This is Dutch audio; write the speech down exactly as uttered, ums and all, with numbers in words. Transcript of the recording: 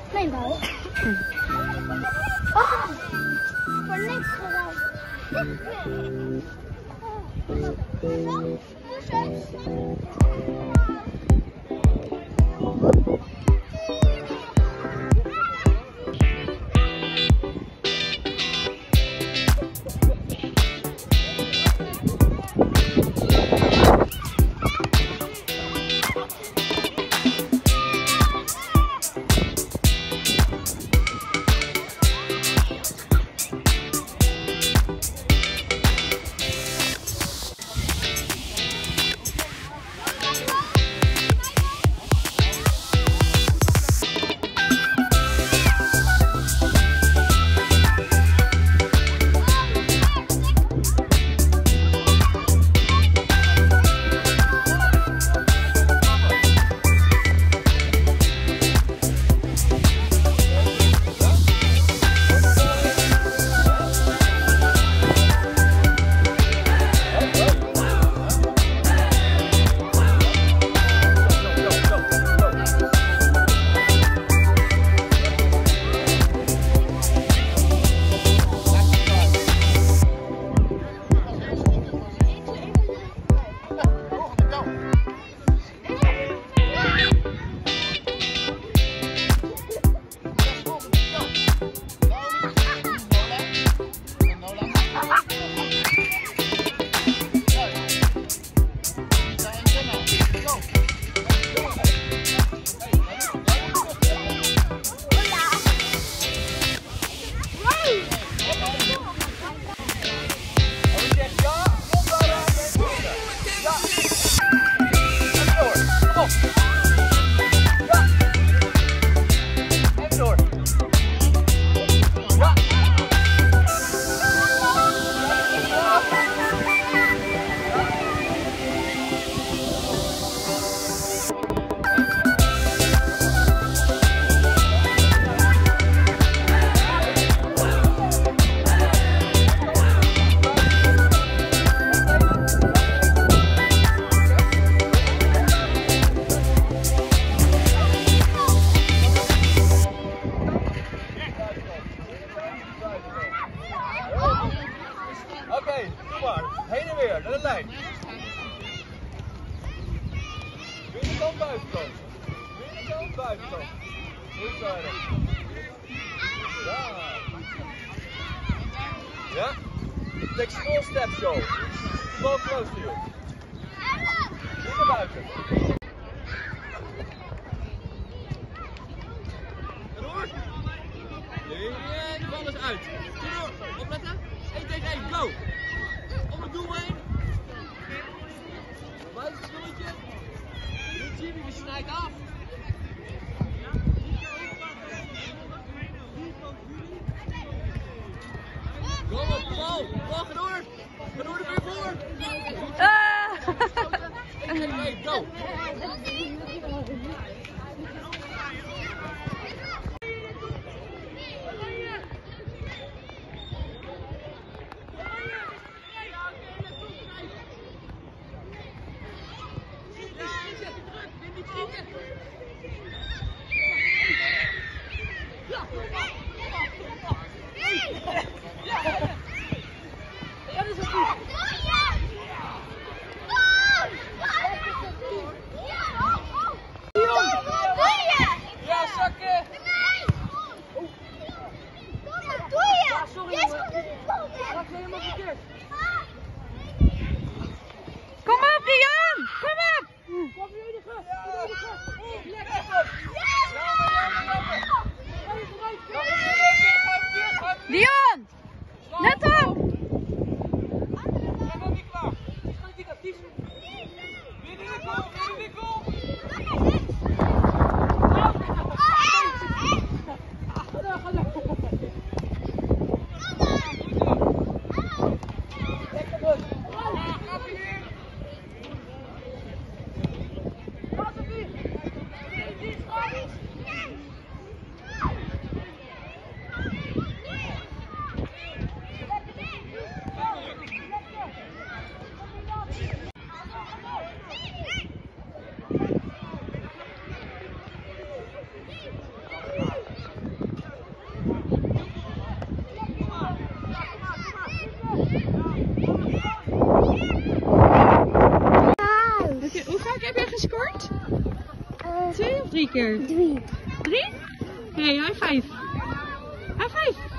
Nee, wel. Oh, voor niks gedaan. Oké, doe maar. Heen en weer, naar de lijn. Binnenkant, buitenkant. Binnenkant, buitenkant. Goed verder. Ja. Ja. Take small steps, Joe. Small close to you. Niet naar buiten. En door. Nee, de bal is uit. Door. Opletten. één tegen één, go! Om het doel heen. Buitenspulletje. Ritchie, die snijdt af. Go op de bal. Bal, ga door. Ga door er weer voor. één tegen één, go! Dat is het goed. Uh, Twee of drie keer? drie. Drie? Hey, high five. High five.